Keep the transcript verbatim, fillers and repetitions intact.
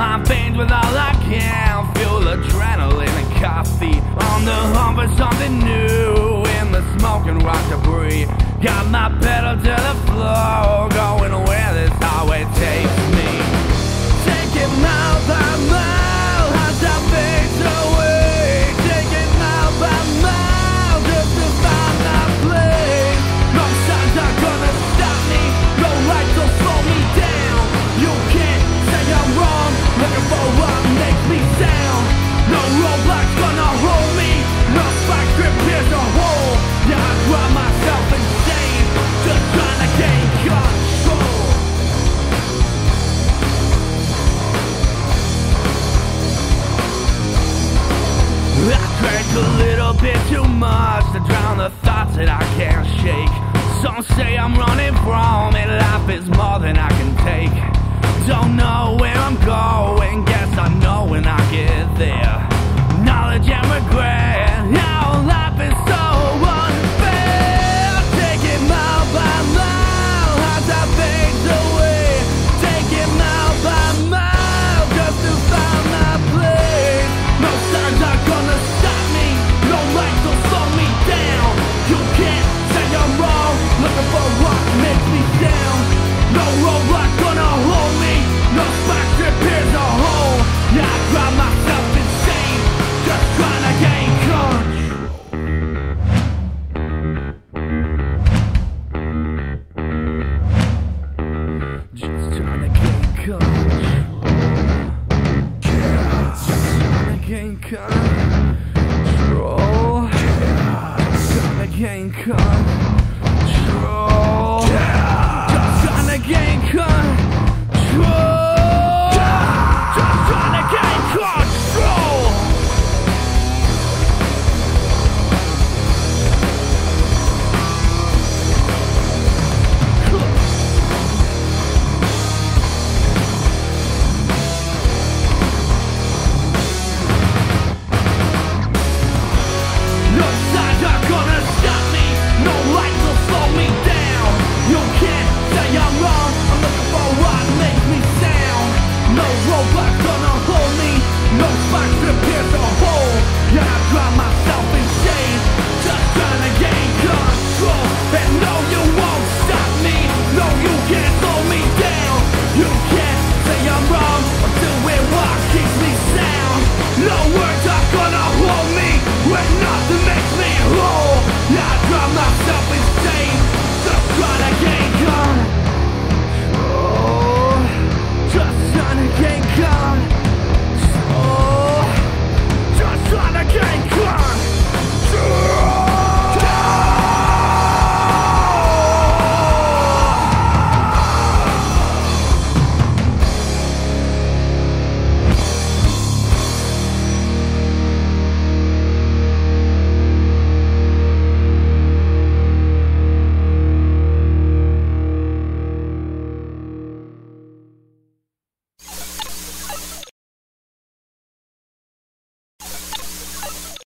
my veins with all I can. Fuel adrenaline and coffee on the hunt for something new. In the smoke and rock debris, got my pedal to the floor, going where this highway takes me. Take it mile by mile as I fade away. Take it mile by mile just to find that place. No signs are gonna stop me, no lights will slow me down. You can't say I'm wrong, looking for what makes me sound. No roadblocks gonna hold me, no spike grip pierce a hole. Yeah, I drive myself insane, just trying to gain control. I drank a little bit too much to drown the thoughts that I can't shake. Some say I'm running from it, life is more than I can take. Don't know where I'm going, guess I know when I get there. Knowledge and regret, how life is so unfair. Take it mile by mile as I fade away. Take it mile by mile just to find my place. No signs are gonna stop me, no lights will slow me down. You can't say I'm wrong, looking for what makes me down. No roadblock gonna hold me, no spike grip here's a hole. Yeah, I drive myself insane, just trying to gain control. Just trying to gain control. Yeah, just trying to gain control.